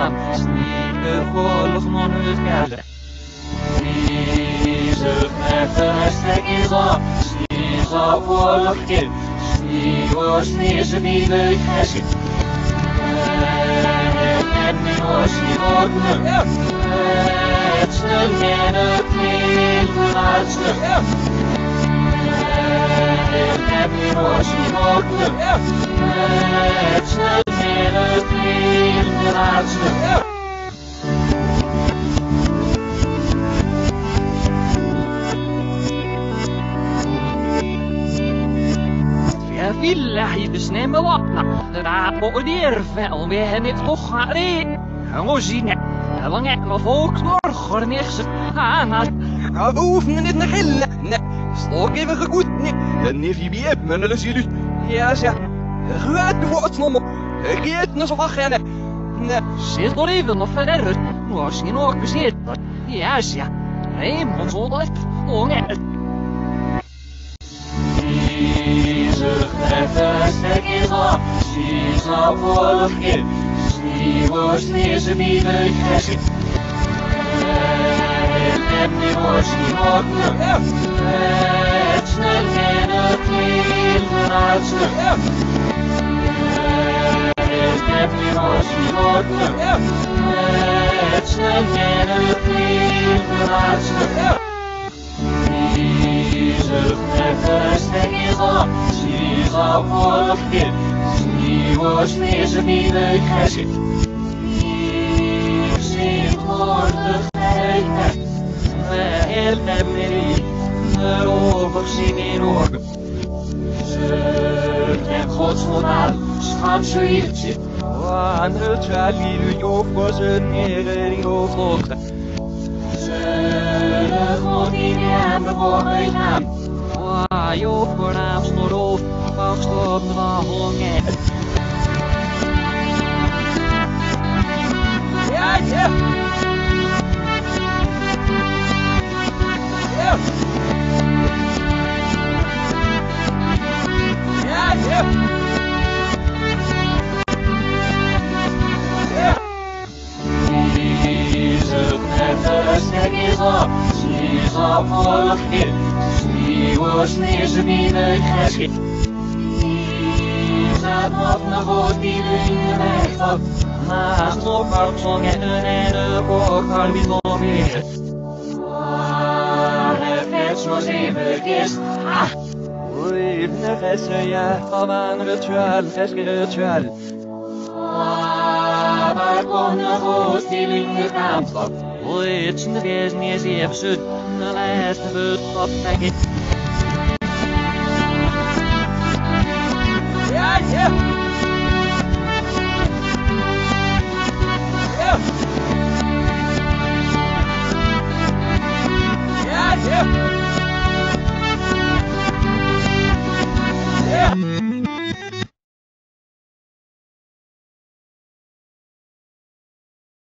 gaan. Sneeuw volg non het gelden. Sneeuw met de stek is op. Sneeuw volg kind. Sneeuw ze wie de geschied. En die was niet ordenen. Het snel en het heel verlaatste. En die was niet ordenen. Het snel en het heel verlaatste. Villah besnemme wakna, raap op de vel weer niet toch gaan reden. Rozine, lang ik me volksborger niks aan. Ja, we hoeven niet naar gillen. Nee, stok even goed. Nee, en if je bij me, dan zie je. Ja, zeg. Gaat wordt nog maar. Ik eet nog zo wat gaan. Nee. Zit er even nog verder. Was je nog bezit? Ja, zeg. Raymond zal het onget. Met de stek is op, ze zal volg in. Sneeuw ze wie de geschied. En die was niet ordenen. Het snel en het heel verlaatste. En die was niet ordenen. Het snel en het heel verlaatste. Met de stek is op, ze zal volg in. Sneeuw ze wie de geschied. Zit voor de gelijkheid. Help me, erover zien in orde. Zult en godsnaam, schat zoiets. Aan het jalier, joh, was een heren, joh, vlogte. Zullen God in hem bewogen gaan. Joh, voor naam snor vast op de hongen. Ja, ja. Ja. Ja, ja. Ja. Met de stek is op, ze zal volg in. Sneeuw ze wie de geschied. Zat nog een goed die de weg op. Naast op haar zongen en de boog wie nog meer. Het vet zoals even kist. Oei, de gessen, ja, van een ritual, ritual. Maar kon een goed die linker kant op. Oei, het is niet eens niet absurd. De laatste beurt op, denk ik.